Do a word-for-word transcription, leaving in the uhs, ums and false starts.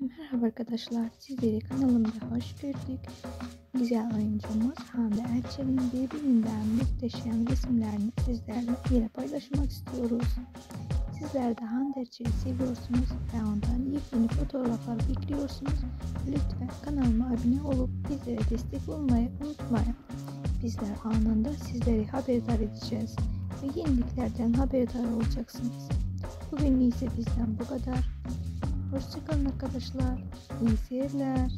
Merhaba arkadaşlar, sizleri kanalımda hoş gördük. Güzel oyuncumuz Hande Erçel'in birbirinden muhteşem resimlerini sizlerle yine paylaşmak istiyoruz. Sizler de Hande Erçel'i seviyorsunuz ve ondan yepyeni fotoğraflar bekliyorsunuz. Lütfen kanalıma abone olup bizlere destek olmayı unutmayın. Bizler anında sizleri haberdar edeceğiz ve yeniliklerden haberdar olacaksınız. Bugün ise bizden bu kadar. Hoşçakalın arkadaşlar. İyi seyirler.